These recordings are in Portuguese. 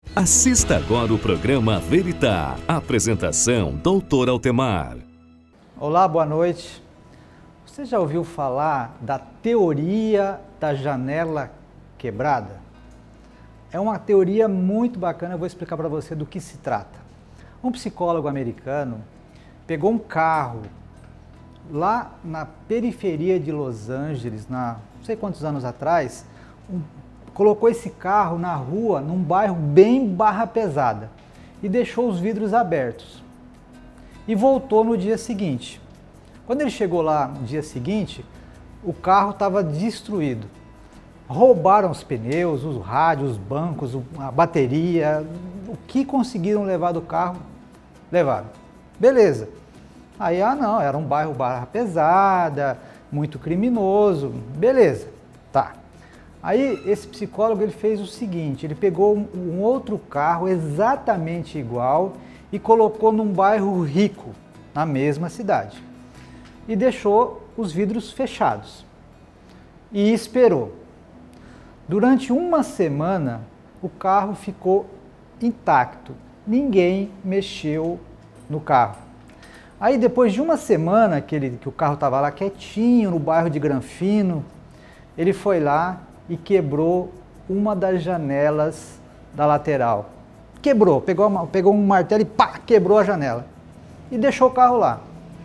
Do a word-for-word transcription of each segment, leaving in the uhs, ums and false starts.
Assista agora o programa Veritá. Apresentação, doutor Altemar. Olá, boa noite. Você já ouviu falar da teoria da janela quebrada? É uma teoria muito bacana, eu vou explicar para você do que se trata. Um psicólogo americano pegou um carro lá na periferia de Los Angeles, na, não sei quantos anos atrás, um, colocou esse carro na rua, num bairro bem barra pesada, e deixou os vidros abertos. E voltou no dia seguinte. Quando ele chegou lá no dia seguinte, o carro estava destruído. Roubaram os pneus, os rádios, os bancos, a bateria, o que conseguiram levar do carro, levaram. Beleza. Aí, ah não, era um bairro barra pesada, muito criminoso, beleza, tá. Aí esse psicólogo ele fez o seguinte, ele pegou um, um outro carro exatamente igual e colocou num bairro rico, na mesma cidade. E deixou os vidros fechados. E esperou. Durante uma semana, o carro ficou intacto. Ninguém mexeu no carro. Aí depois de uma semana que, ele, que o carro estava lá quietinho, no bairro de Granfino, ele foi lá e quebrou uma das janelas da lateral. Quebrou, pegou, uma, pegou um martelo e pá, quebrou a janela. E deixou o carro lá.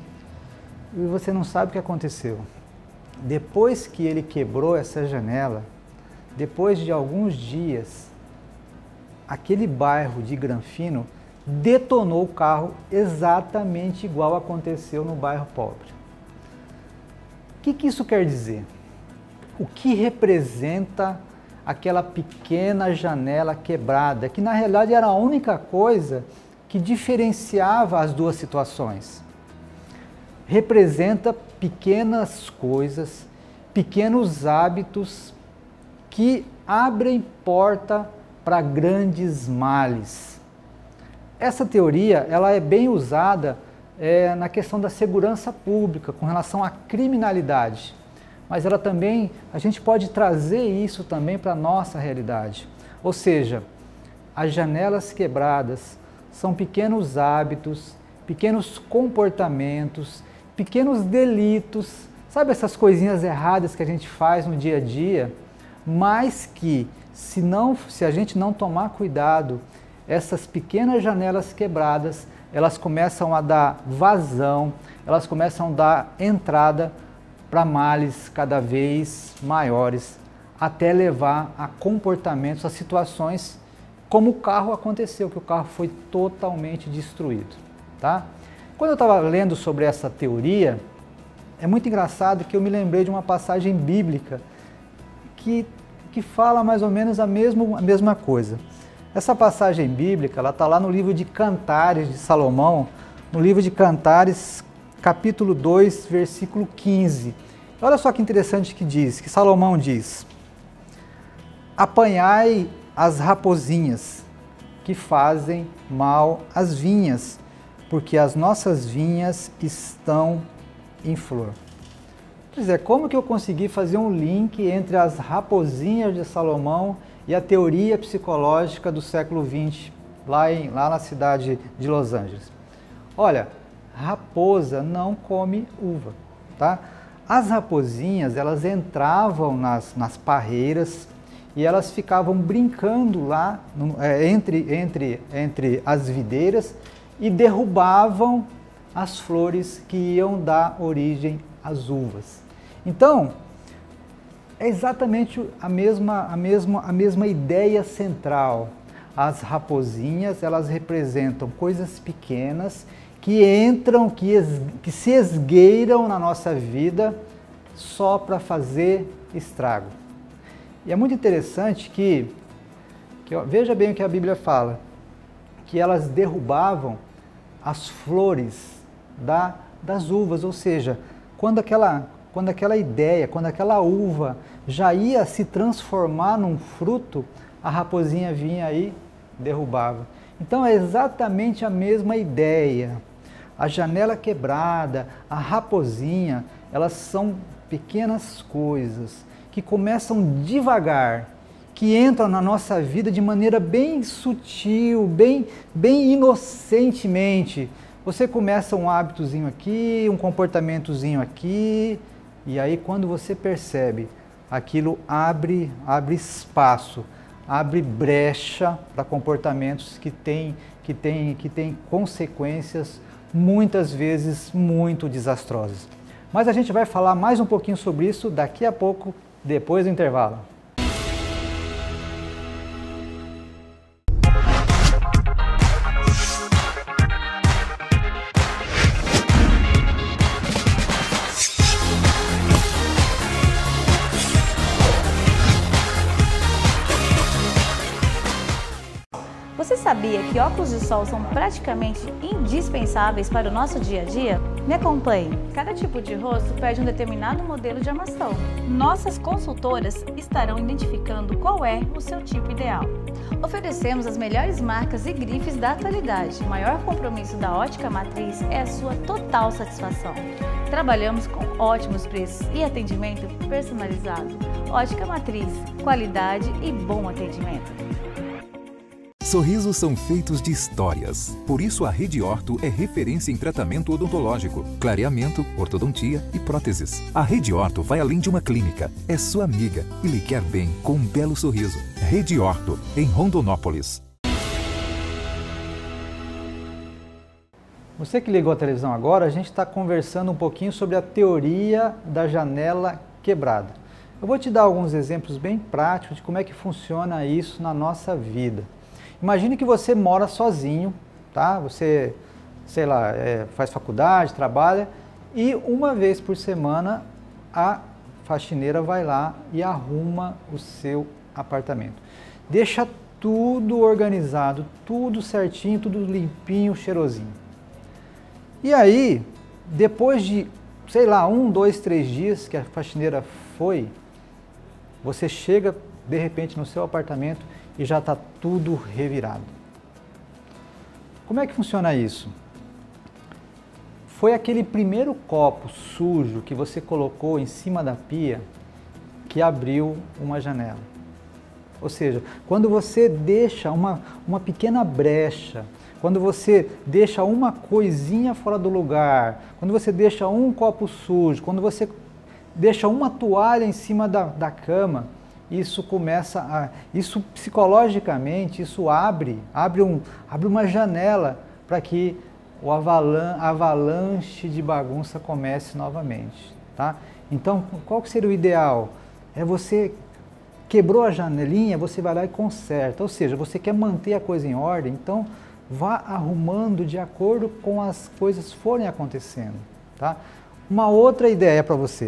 E você não sabe o que aconteceu. Depois que ele quebrou essa janela, depois de alguns dias, aquele bairro de Granfino detonou o carro exatamente igual aconteceu no bairro pobre. O que, que isso quer dizer? O que representa aquela pequena janela quebrada, que na realidade era a única coisa que diferenciava as duas situações? Representa pequenas coisas, pequenos hábitos que abrem porta para grandes males. Essa teoria ela é bem usada é, na questão da segurança pública, com relação à criminalidade. Mas ela também, a gente pode trazer isso também para a nossa realidade. Ou seja, as janelas quebradas são pequenos hábitos, pequenos comportamentos, pequenos delitos, sabe essas coisinhas erradas que a gente faz no dia a dia, mas que se, não, se a gente não tomar cuidado, essas pequenas janelas quebradas, elas começam a dar vazão, elas começam a dar entrada para males cada vez maiores, até levar a comportamentos, a situações como o carro aconteceu, que o carro foi totalmente destruído, tá? Quando eu estava lendo sobre essa teoria, é muito engraçado que eu me lembrei de uma passagem bíblica que, que fala mais ou menos a, mesmo, a mesma coisa. Essa passagem bíblica, ela está lá no livro de Cantares de Salomão, no livro de Cantares, capítulo dois, versículo quinze. Olha só que interessante que diz, que Salomão diz: apanhai as raposinhas que fazem mal às vinhas, porque as nossas vinhas estão em flor. Quer dizer, como que eu consegui fazer um link entre as raposinhas de Salomão e a teoria psicológica do século vinte, lá, em, lá na cidade de Los Angeles? Olha, raposa não come uva, tá? As raposinhas, elas entravam nas, nas parreiras e elas ficavam brincando lá no, é, entre, entre, entre as videiras e derrubavam as flores que iam dar origem às uvas. Então, é exatamente a mesma, a mesma, a mesma ideia central. As raposinhas, elas representam coisas pequenas que entram, que, es, que se esgueiram na nossa vida só para fazer estrago. E é muito interessante que, que ó, veja bem o que a Bíblia fala, que elas derrubavam as flores da, das uvas, ou seja, quando aquela, quando aquela ideia, quando aquela uva já ia se transformar num fruto, a raposinha vinha aí e derrubava. Então é exatamente a mesma ideia. A janela quebrada, a raposinha, elas são pequenas coisas que começam devagar que entram na nossa vida de maneira bem sutil, bem, bem inocentemente. Você começa um hábitozinho aqui, um comportamentozinho aqui, e aí quando você percebe, aquilo abre, abre espaço, abre brecha para comportamentos que têm que tem, que tem consequências muitas vezes muito desastrosas. Mas a gente vai falar mais um pouquinho sobre isso daqui a pouco, depois do intervalo. Você sabia que óculos de sol são praticamente indispensáveis para o nosso dia a dia? Me acompanhe! Cada tipo de rosto pede um determinado modelo de armação. Nossas consultoras estarão identificando qual é o seu tipo ideal. Oferecemos as melhores marcas e grifes da atualidade. O maior compromisso da Ótica Matriz é a sua total satisfação. Trabalhamos com ótimos preços e atendimento personalizado. Ótica Matriz, qualidade e bom atendimento. Sorrisos são feitos de histórias. Por isso a Rede Orto é referência em tratamento odontológico, clareamento, ortodontia e próteses. A Rede Orto vai além de uma clínica. É sua amiga e lhe quer bem com um belo sorriso. Rede Orto, em Rondonópolis. Você que ligou a televisão agora, a gente está conversando um pouquinho sobre a teoria da janela quebrada. Eu vou te dar alguns exemplos bem práticos de como é que funciona isso na nossa vida. Imagine que você mora sozinho, tá? Você, sei lá, é, faz faculdade, trabalha e uma vez por semana a faxineira vai lá e arruma o seu apartamento. Deixa tudo organizado, tudo certinho, tudo limpinho, cheirosinho. E aí, depois de, sei lá, um, dois, três dias que a faxineira foi, você chega de repente no seu apartamento e já está tudo revirado. Como é que funciona isso? Foi aquele primeiro copo sujo que você colocou em cima da pia que abriu uma janela. Ou seja, quando você deixa uma, uma pequena brecha, quando você deixa uma coisinha fora do lugar, quando você deixa um copo sujo, quando você deixa uma toalha em cima da, da cama, isso começa a, isso psicologicamente, isso abre, abre, um, abre uma janela para que o avalan, avalanche de bagunça comece novamente, tá? Então, qual que seria o ideal? É você quebrou a janelinha, você vai lá e conserta, ou seja, você quer manter a coisa em ordem, então vá arrumando de acordo com as coisas forem acontecendo, tá? Uma outra ideia para você.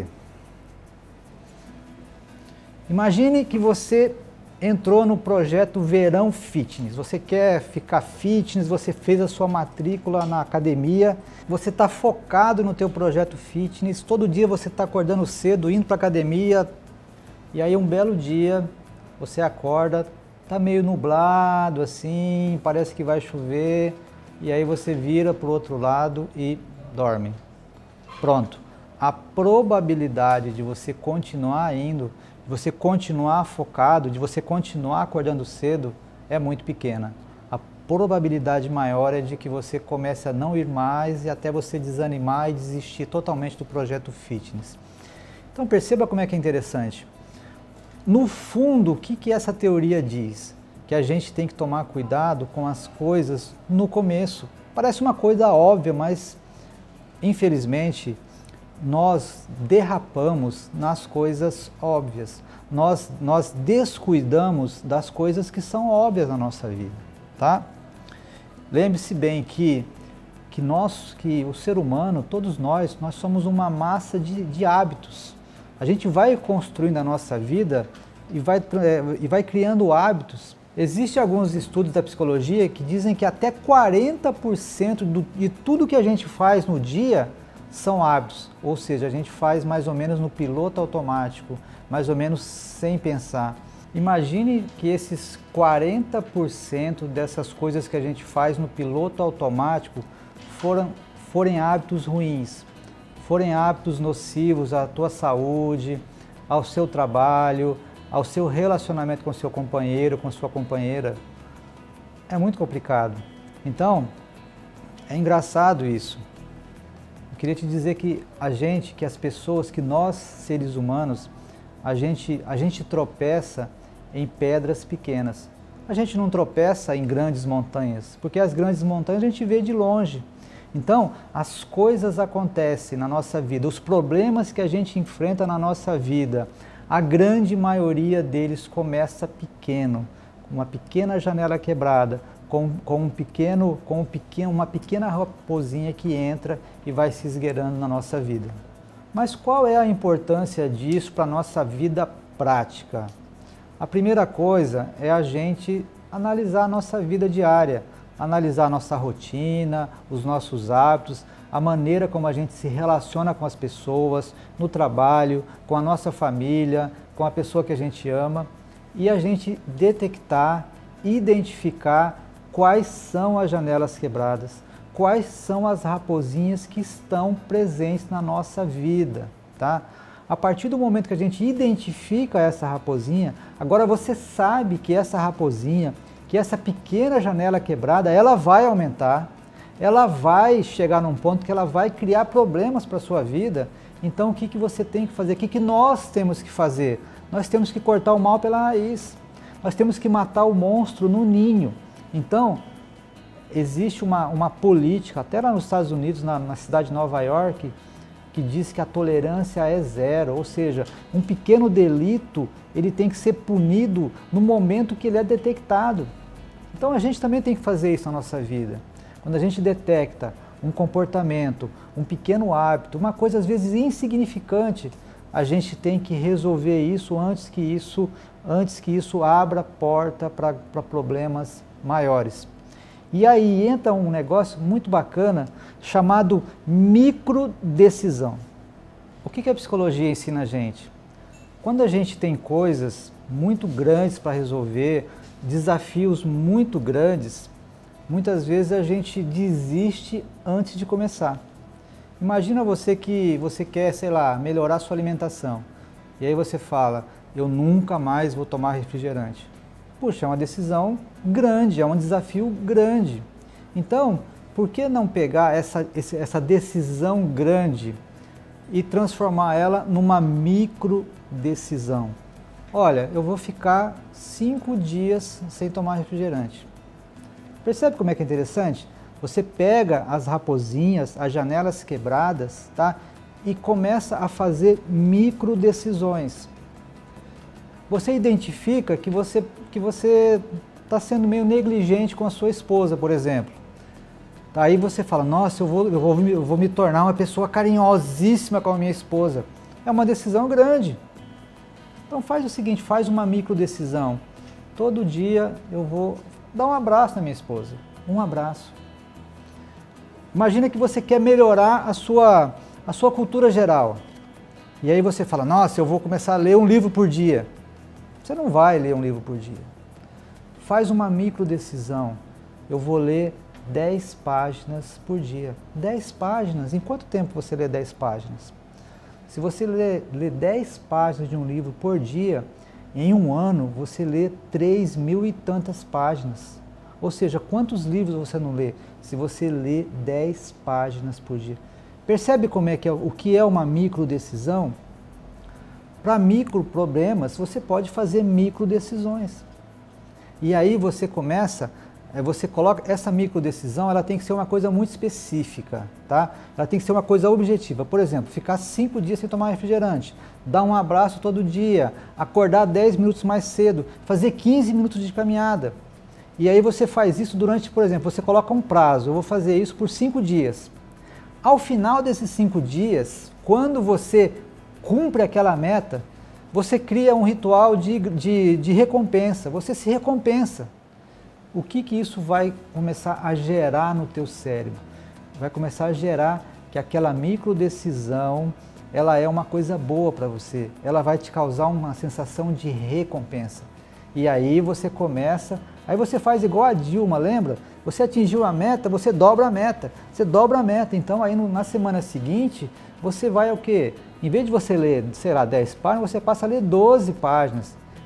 Imagine que você entrou no projeto Verão Fitness, você quer ficar fitness, você fez a sua matrícula na academia, você está focado no teu projeto fitness, todo dia você está acordando cedo, indo para a academia, e aí um belo dia você acorda, está meio nublado assim, parece que vai chover, e aí você vira para o outro lado e dorme. Pronto, a probabilidade de você continuar indo, de você continuar focado, de você continuar acordando cedo é muito pequena. A probabilidade maior é de que você comece a não ir mais e até você desanimar e desistir totalmente do projeto fitness. Então perceba como é que é interessante. No fundo, o que, que essa teoria diz? Que a gente tem que tomar cuidado com as coisas no começo. Parece uma coisa óbvia, mas infelizmente nós derrapamos nas coisas óbvias, nós, nós descuidamos das coisas que são óbvias na nossa vida, tá? Lembre-se bem que, que, nós, que o ser humano, todos nós, nós somos uma massa de, de hábitos. A gente vai construindo a nossa vida e vai, é, e vai criando hábitos. Existem alguns estudos da psicologia que dizem que até quarenta por cento do, de tudo que a gente faz no dia são hábitos, ou seja, a gente faz mais ou menos no piloto automático, mais ou menos sem pensar. Imagine que esses quarenta por cento dessas coisas que a gente faz no piloto automático foram, forem hábitos ruins, forem hábitos nocivos à tua saúde, ao seu trabalho, ao seu relacionamento com seu companheiro, com sua companheira. É muito complicado. Então, é engraçado isso. Eu queria te dizer que a gente, que as pessoas, que nós, seres humanos, a gente, a gente tropeça em pedras pequenas. A gente não tropeça em grandes montanhas, porque as grandes montanhas a gente vê de longe. Então, as coisas acontecem na nossa vida, os problemas que a gente enfrenta na nossa vida, a grande maioria deles começa pequeno, com uma pequena janela quebrada, com, com, um pequeno, com um pequeno, uma pequena raposinha que entra e vai se esgueirando na nossa vida. Mas qual é a importância disso para a nossa vida prática? A primeira coisa é a gente analisar a nossa vida diária, analisar a nossa rotina, os nossos hábitos, a maneira como a gente se relaciona com as pessoas, no trabalho, com a nossa família, com a pessoa que a gente ama, e a gente detectar, identificar quais são as janelas quebradas, quais são as raposinhas que estão presentes na nossa vida, tá? A partir do momento que a gente identifica essa raposinha, agora você sabe que essa raposinha, que essa pequena janela quebrada, ela vai aumentar, ela vai chegar num ponto que ela vai criar problemas para a sua vida. Então o que, que você tem que fazer? O que, que nós temos que fazer? Nós temos que cortar o mal pela raiz, nós temos que matar o monstro no ninho. Então, existe uma, uma política, até lá nos Estados Unidos, na, na cidade de Nova York, que diz que a tolerância é zero, ou seja, um pequeno delito ele tem que ser punido no momento que ele é detectado. Então a gente também tem que fazer isso na nossa vida. Quando a gente detecta um comportamento, um pequeno hábito, uma coisa às vezes insignificante, a gente tem que resolver isso antes que isso, antes que isso abra porta para problemas maiores. E aí entra um negócio muito bacana chamado microdecisão. O que que a psicologia ensina a gente? Quando a gente tem coisas muito grandes para resolver, desafios muito grandes, muitas vezes a gente desiste antes de começar. Imagina você que você quer, sei lá, melhorar sua alimentação. E aí você fala, eu nunca mais vou tomar refrigerante. Puxa, é uma decisão grande, é um desafio grande. Então, por que não pegar essa, essa decisão grande e transformar ela numa micro decisão? Olha, eu vou ficar cinco dias sem tomar refrigerante. Percebe como é que é interessante? Você pega as raposinhas, as janelas quebradas, tá? E começa a fazer micro decisões. Você identifica que você que você está sendo meio negligente com a sua esposa, por exemplo. Aí você fala, nossa, eu vou, eu vou, eu vou me tornar uma pessoa carinhosíssima com a minha esposa. É uma decisão grande. Então faz o seguinte, faz uma micro decisão. Todo dia eu vou dar um abraço na minha esposa. Um abraço. Imagina que você quer melhorar a sua, a sua cultura geral. E aí você fala, nossa, eu vou começar a ler um livro por dia. Você não vai ler um livro por dia. Faz uma micro decisão. Eu vou ler dez páginas por dia. dez páginas? Em quanto tempo você lê dez páginas? Se você lê, lê dez páginas de um livro por dia, em um ano você lê três mil e tantas páginas. Ou seja, quantos livros você não lê? Se você lê dez páginas por dia. Percebe como é que é, o que é uma micro decisão? Para micro problemas, você pode fazer micro decisões. E aí você começa, você coloca essa micro decisão, ela tem que ser uma coisa muito específica, tá? Ela tem que ser uma coisa objetiva. Por exemplo, ficar cinco dias sem tomar refrigerante, dar um abraço todo dia, acordar dez minutos mais cedo, fazer quinze minutos de caminhada. E aí você faz isso durante, por exemplo, você coloca um prazo, eu vou fazer isso por cinco dias. Ao final desses cinco dias, quando você cumpre aquela meta, você cria um ritual de, de, de recompensa, você se recompensa. O que que isso vai começar a gerar no teu cérebro? Vai começar a gerar que aquela micro decisão, ela é uma coisa boa para você, ela vai te causar uma sensação de recompensa. E aí você começa, aí você faz igual a Dilma, lembra? Você atingiu a meta, você dobra a meta, você dobra a meta, então aí no, na semana seguinte, você vai o quê? Em vez de você ler, sei lá, dez páginas, você passa a ler doze páginas.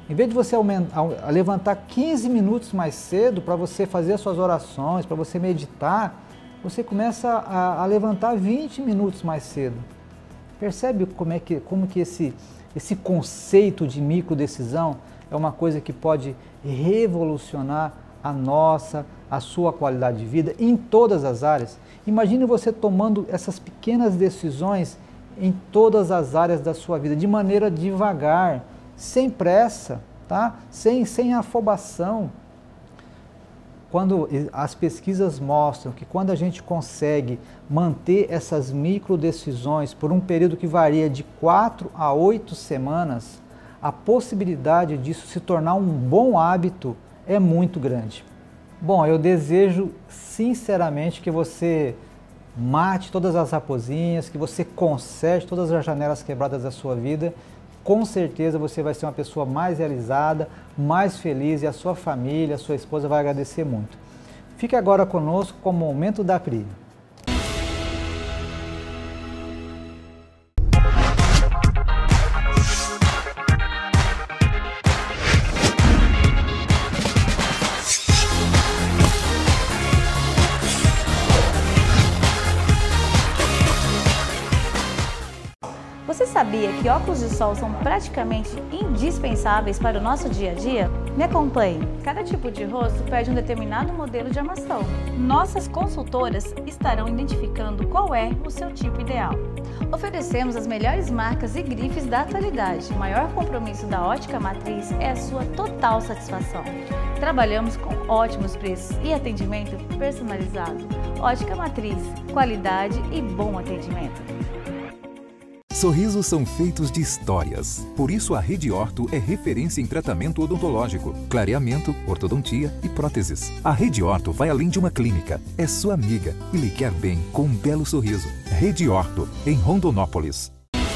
Em vez de você aumentar, levantar quinze minutos mais cedo para você fazer as suas orações, para você meditar, você começa a, a levantar vinte minutos mais cedo. Percebe como, é que, como que esse, esse conceito de microdecisão é uma coisa que pode revolucionar a nossa, a sua qualidade de vida em todas as áreas? Imagine você tomando essas pequenas decisões em todas as áreas da sua vida, de maneira devagar, sem pressa, tá? sem, sem afobação. Quando as pesquisas mostram que quando a gente consegue manter essas micro decisões por um período que varia de quatro a oito semanas, a possibilidade disso se tornar um bom hábito é muito grande. Bom, eu desejo sinceramente que você mate todas as raposinhas, que você conserte todas as janelas quebradas da sua vida. Com certeza você vai ser uma pessoa mais realizada, mais feliz, e a sua família, a sua esposa vai agradecer muito. Fique agora conosco com o Momento da Pri. Você sabia que óculos de sol são praticamente indispensáveis para o nosso dia a dia? Me acompanhe. Cada tipo de rosto pede um determinado modelo de armação. Nossas consultoras estarão identificando qual é o seu tipo ideal. Oferecemos as melhores marcas e grifes da atualidade. O maior compromisso da Ótica Matriz é a sua total satisfação. Trabalhamos com ótimos preços e atendimento personalizado. Ótica Matriz, qualidade e bom atendimento. Sorrisos são feitos de histórias. Por isso a Rede Orto é referência em tratamento odontológico, clareamento, ortodontia e próteses. A Rede Orto vai além de uma clínica. É sua amiga e lhe quer bem com um belo sorriso. Rede Orto, em Rondonópolis.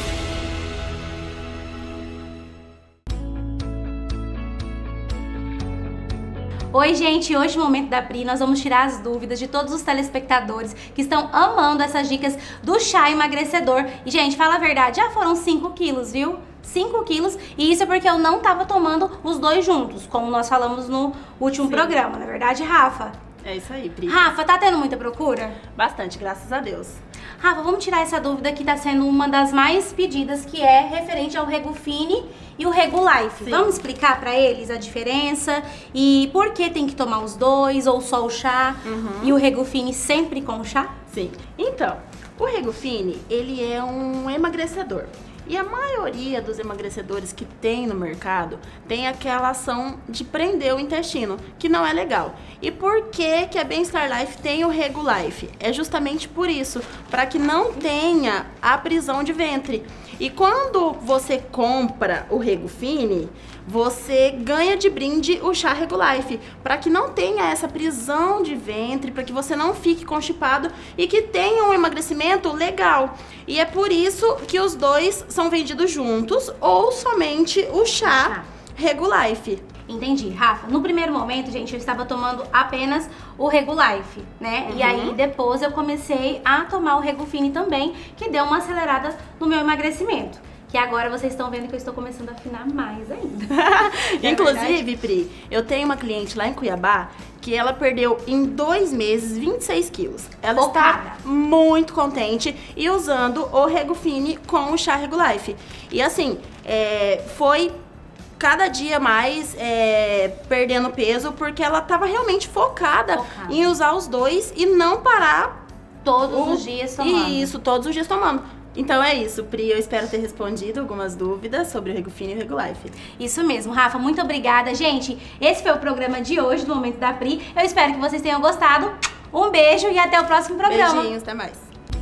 Oi gente, hoje no Momento da Pri nós vamos tirar as dúvidas de todos os telespectadores que estão amando essas dicas do chá emagrecedor. E gente, fala a verdade, já foram cinco quilos, viu? cinco quilos, e isso é porque eu não tava tomando os dois juntos, como nós falamos no último Sim. programa, na verdade, Rafa? É isso aí, Pri. Rafa, tá tendo muita procura? Bastante, graças a Deus. Rafa, vamos tirar essa dúvida que tá sendo uma das mais pedidas, que é referente ao Rego Fini e o Rego Life. Sim. Vamos explicar pra eles a diferença e por que tem que tomar os dois ou só o chá, uhum. e o Rego Fini sempre com chá? Sim. Então, o Rego Fini, ele é um emagrecedor. E a maioria dos emagrecedores que tem no mercado tem aquela ação de prender o intestino, que não é legal. E por que que a Bem-Estar Life tem o Rego Life? É justamente por isso, para que não tenha a prisão de ventre. E quando você compra o Rego Fini, você ganha de brinde o chá Rego Life, para que não tenha essa prisão de ventre, para que você não fique constipado e que tenha um emagrecimento legal. E é por isso que os dois são vendidos juntos ou somente o chá Rego Life. Entendi, Rafa. No primeiro momento, gente, eu estava tomando apenas o Rego Life, né? Uhum. E aí depois eu comecei a tomar o Rego Fini também, que deu uma acelerada no meu emagrecimento. Que agora vocês estão vendo que eu estou começando a afinar mais ainda. Inclusive, Pri, eu tenho uma cliente lá em Cuiabá que ela perdeu em dois meses vinte e seis quilos. Ela Focada. está muito contente e usando o Rego Fini com o chá Rego Life. E assim, é, foi cada dia mais é, perdendo peso porque ela estava realmente focada, focada em usar os dois e não parar todos o, os dias tomando. Isso, todos os dias tomando. Então é isso, Pri, eu espero ter respondido algumas dúvidas sobre o Rego Fini e o Rego Life. Isso mesmo, Rafa, muito obrigada. Gente, esse foi o programa de hoje do Momento da Pri. Eu espero que vocês tenham gostado. Um beijo e até o próximo programa. Beijinhos, até mais.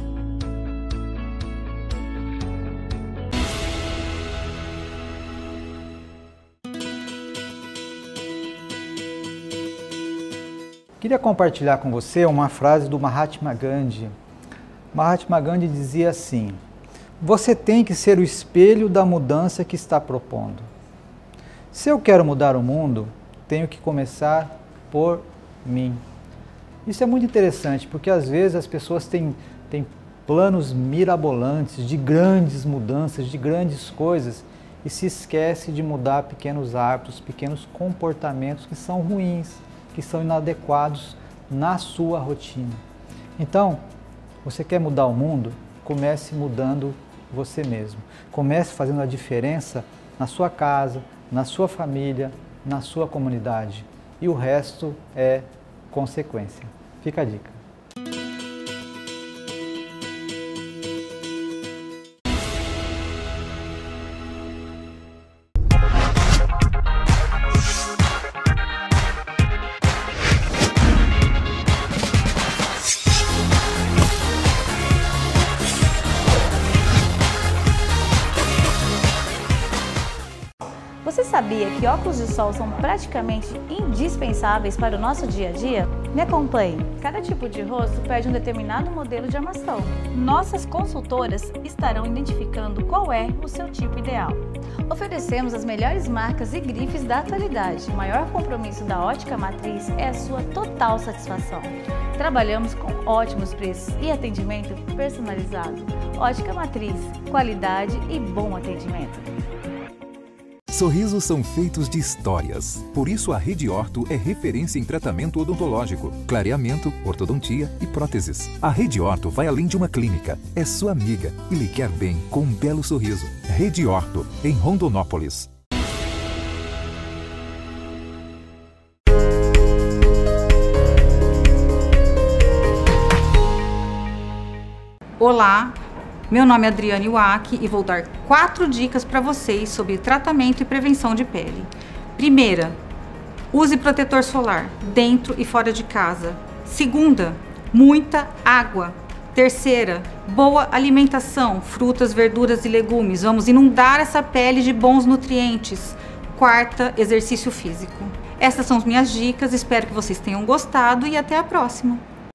Queria compartilhar com você uma frase do Mahatma Gandhi. Mahatma Gandhi dizia assim: você tem que ser o espelho da mudança que está propondo. Se eu quero mudar o mundo, tenho que começar por mim. Isso é muito interessante, porque às vezes as pessoas têm, têm planos mirabolantes de grandes mudanças, de grandes coisas, e se esquece de mudar pequenos hábitos, pequenos comportamentos que são ruins, que são inadequados na sua rotina. Então, você quer mudar o mundo? Comece mudando você mesmo. Comece fazendo a diferença na sua casa, na sua família, na sua comunidade. E o resto é consequência. Fica a dica. Você sabia que óculos de sol são praticamente indispensáveis para o nosso dia a dia? Me acompanhe. Cada tipo de rosto pede um determinado modelo de armação. Nossas consultoras estarão identificando qual é o seu tipo ideal. Oferecemos as melhores marcas e grifes da atualidade. O maior compromisso da Ótica Matriz é a sua total satisfação. Trabalhamos com ótimos preços e atendimento personalizado. Ótica Matriz, qualidade e bom atendimento. Sorrisos são feitos de histórias. Por isso, a Rede Orto é referência em tratamento odontológico, clareamento, ortodontia e próteses. A Rede Orto vai além de uma clínica. É sua amiga e lhe quer bem com um belo sorriso. Rede Orto, em Rondonópolis. Olá! Meu nome é Adriane Wack e vou dar quatro dicas para vocês sobre tratamento e prevenção de pele. Primeira, use protetor solar dentro e fora de casa. Segunda, muita água. Terceira, boa alimentação, frutas, verduras e legumes. Vamos inundar essa pele de bons nutrientes. Quarta, exercício físico. Essas são as minhas dicas, espero que vocês tenham gostado e até a próxima.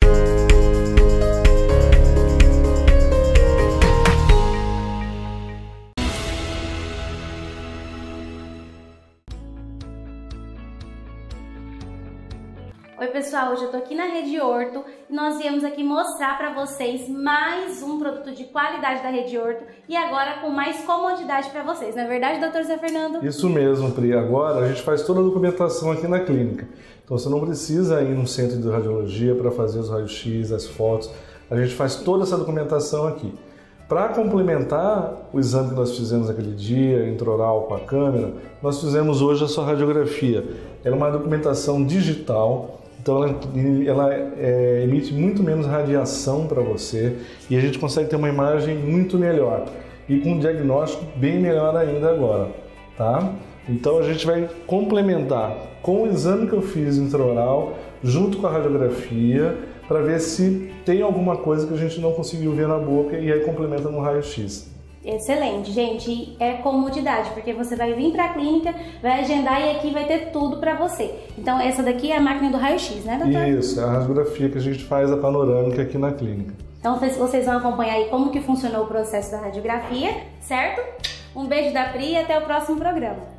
Oi pessoal, hoje eu tô aqui na Rede Orto e nós viemos aqui mostrar para vocês mais um produto de qualidade da Rede Orto e agora com mais comodidade para vocês, não é verdade, doutor Zé Fernando? Isso mesmo, Pri. Agora a gente faz toda a documentação aqui na clínica. Então você não precisa ir no centro de radiologia para fazer os raios-x, as fotos. A gente faz toda essa documentação aqui. Para complementar o exame que nós fizemos aquele dia, intraoral com a câmera, nós fizemos hoje a sua radiografia. Ela é uma documentação digital. Então ela, ela é, emite muito menos radiação para você e a gente consegue ter uma imagem muito melhor e com um diagnóstico bem melhor ainda agora, tá? Então a gente vai complementar com o exame que eu fiz intraoral junto com a radiografia para ver se tem alguma coisa que a gente não conseguiu ver na boca e aí complementa no raio-x. Excelente, gente, e é comodidade, porque você vai vir para a clínica, vai agendar e aqui vai ter tudo para você. Então essa daqui é a máquina do raio-x, né, doutor? Isso, é a radiografia que a gente faz a panorâmica aqui na clínica. Então vocês vão acompanhar aí como que funcionou o processo da radiografia, certo? Um beijo da Pri e até o próximo programa.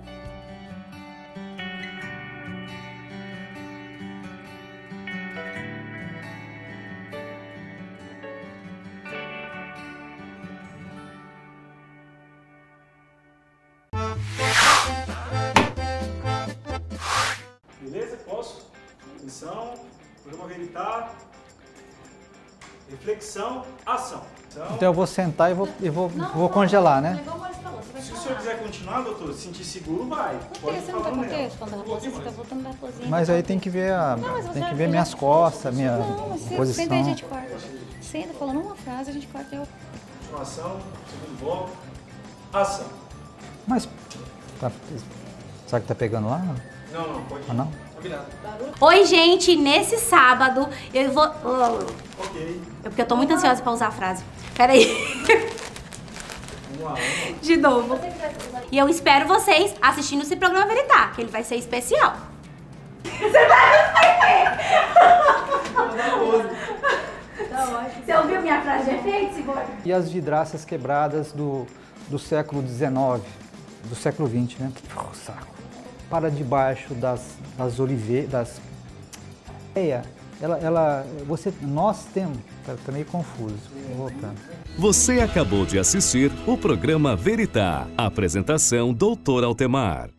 Beleza? Posso? Atenção, programa Veritar, reflexão, ação. Então eu vou sentar e vou, e vou, vou congelar, né? Se o senhor quiser continuar, doutor, se sentir seguro, vai. Pode Você não falar tá no por quê? nela. Quando a raposa, você tá voltando da cozinha. Mas aí tem que ver, a, Não, mas você tem que vai ver fazer- minhas costas, minha Não, mas você posição. senta aí, a gente corta. Senta, falando uma frase, a gente corta e eu... Continuação, segundo bloco, ação. Mas, tá, será que tá pegando lá? Não, não, pode ir. Ah, não? Combinado. Oi gente, nesse sábado eu vou... Ok. É porque eu tô muito ansiosa pra usar a frase. Peraí. Vamos lá, vamos lá. De novo. E eu espero vocês assistindo esse programa Veritar, que ele vai ser especial. Você vai Você ouviu minha frase de efeito, Sigor? E as vidraças quebradas do, do século dezenove, do século vinte, né? Oh, saco. Para debaixo das, das oliveiras, das... ela, ela, você, nós temos, tá, tá meio confuso, vou voltando. Você acabou de assistir o programa Veritá. Apresentação doutor Altemar.